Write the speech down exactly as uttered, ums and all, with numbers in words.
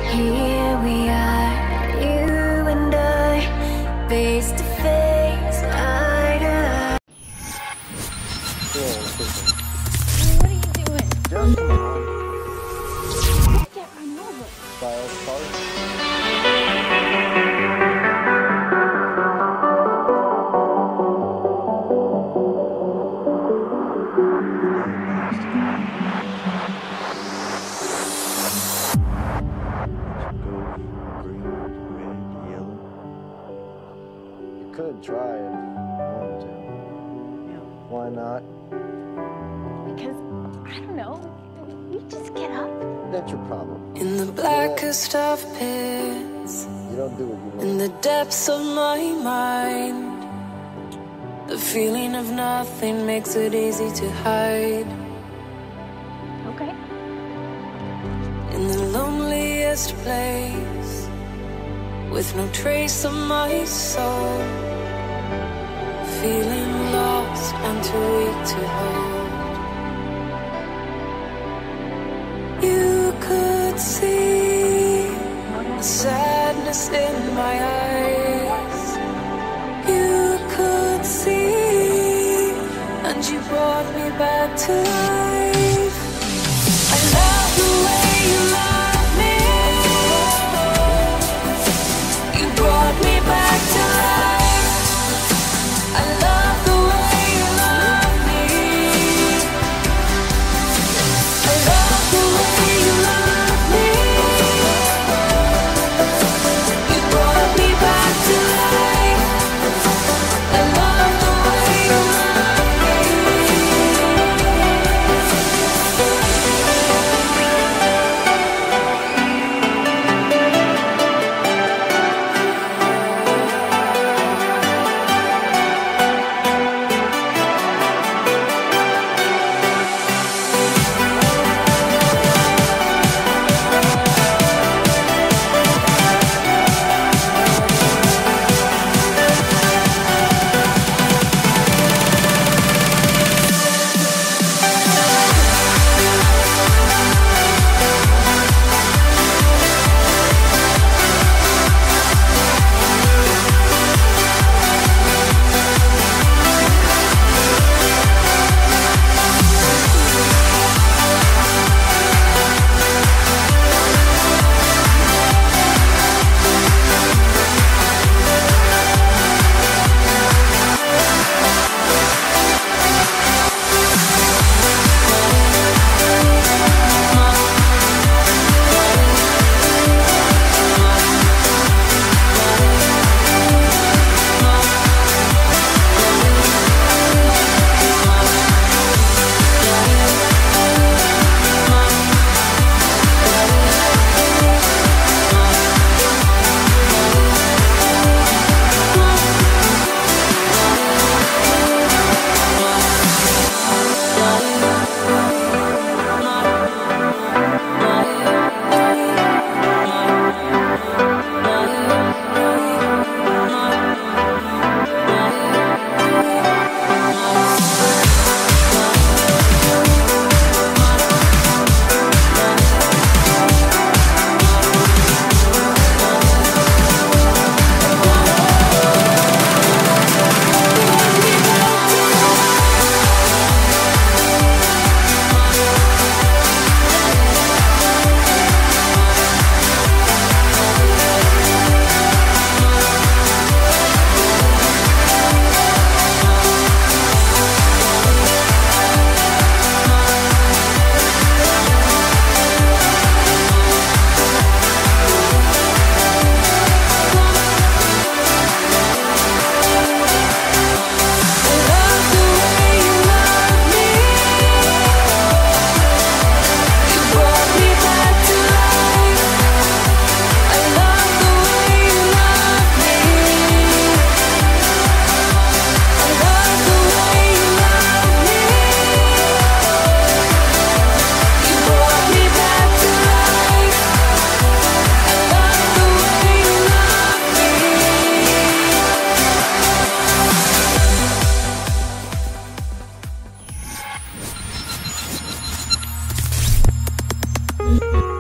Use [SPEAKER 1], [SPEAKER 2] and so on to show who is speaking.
[SPEAKER 1] Here we are, you and I, face to face, eye to eye.
[SPEAKER 2] What are you doing?
[SPEAKER 3] Just come on.
[SPEAKER 2] I can't run over.
[SPEAKER 3] Styles Park. Could try it if you wanted to.
[SPEAKER 2] No.
[SPEAKER 3] Why not?
[SPEAKER 2] Because, I don't know, you just get up.
[SPEAKER 3] That's your problem.
[SPEAKER 1] In the blackest of pits,
[SPEAKER 3] You don't do what you want.
[SPEAKER 1] in the depths of my mind, the feeling of nothing makes it easy to hide.
[SPEAKER 2] Okay.
[SPEAKER 1] In the loneliest place, with no trace of my soul, feeling lost and too weak to hold. You could see the sadness in my eyes. You could see, and you brought me back to life. I love the way you love me. You brought me back to life. I love the way you love me. I love the way you love me. You brought me back to life. I love the way you love me. Thank you.